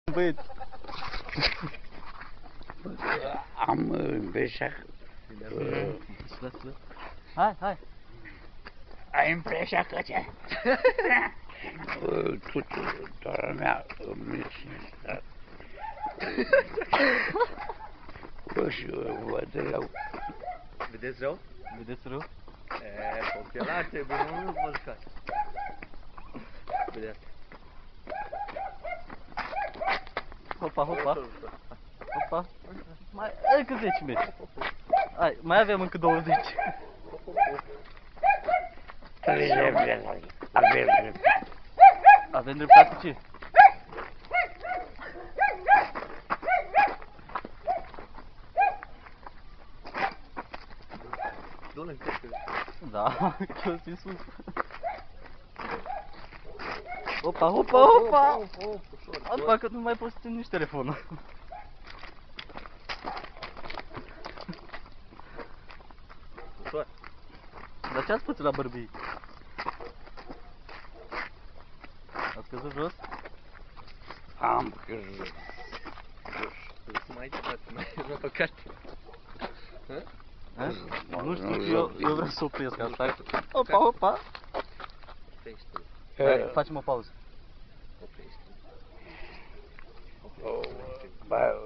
Băieți. Am impresia că... Hai. Ai impresia că ce? Tuturor mea mi se și văd rău. Vedeți rău? Vedeți rău? Ochelari trebuie, nu vă jucați. Vedeți. Hopa. Mai încă 10 metri. Hai, mai avem încă 20. Avem dreptate ce? Du-l în creștere. Da, jos în sus. Hopa. Alba, că nu mai poți să țin nici telefonul. Ușor. Dar ce ați făcut la bărbii? Ați căzut jos? Am căzut. Mai păcat. Nu știu, eu vreau să opresc asta. Hopa. Oprește-l. Facem o pauză. Oprește-l. Bă,